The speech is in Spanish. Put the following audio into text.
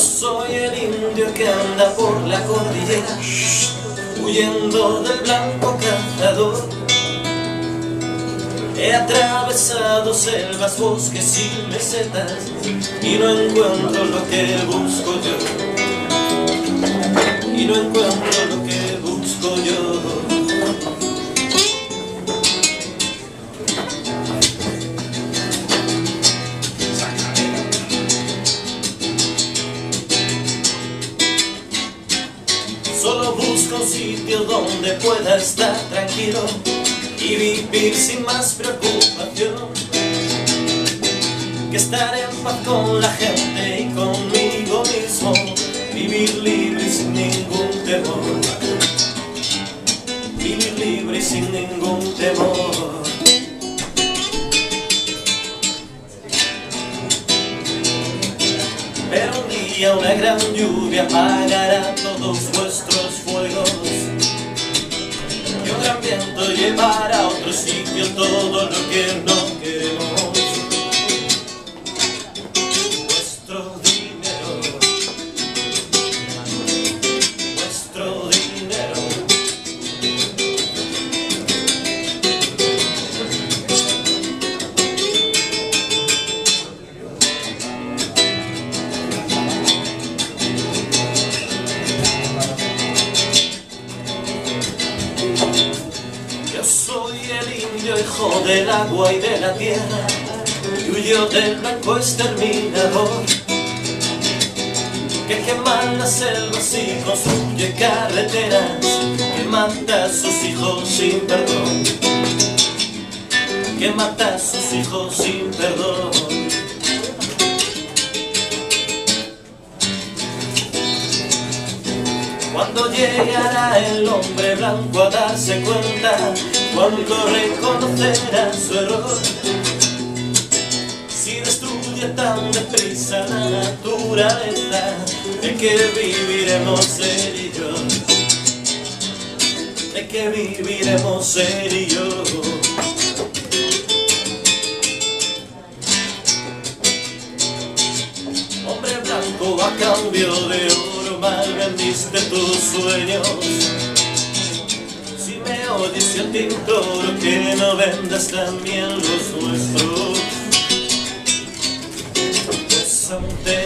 soy el indio que anda por la cordillera, huyendo del blanco cazador. He atravesado selvas, bosques y mesetas y no encuentro lo que busco yo. Y no encuentro lo que busco yo. Solo busco un sitio donde pueda estar tranquilo y vivir sin más preocupación, que estar en paz con la gente y conmigo mismo, vivir libre y sin ningún temor, vivir libre y sin ningún temor. Pero un día una gran lluvia apagará todos vuestros fuegos y un gran viento llevará a otro sitio todo lo que no queremos. Vuestro dinero, vuestro dinero. Yo soy el indio, hijo del agua y de la tierra, y huyo del blanco exterminador, que quema las selvas y construye carreteras, que mata a sus hijos sin perdón, que mata a sus hijos sin perdón. Cuando llegará el hombre blanco a darse cuenta, cuando reconocerá su error, si destruye tan deprisa la naturaleza, ¿de qué viviremos él y yo? ¿De qué viviremos él y yo? Hombre blanco, a cambio de oro mal vendiste tus sueños. Si me oyes yo te imploro que no vendas también los nuestros, pues aún te